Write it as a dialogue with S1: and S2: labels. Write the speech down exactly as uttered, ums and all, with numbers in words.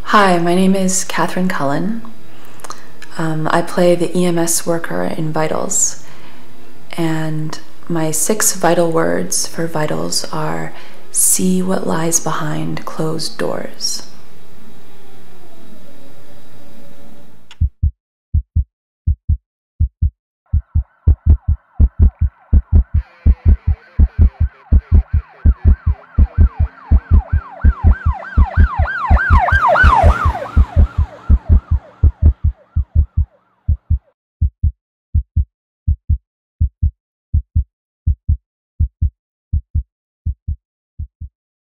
S1: Hi, my name is Katherine Cullen. Um, I play the E M S worker in Vitals, and my six vital words for Vitals are see what lies behind closed doors.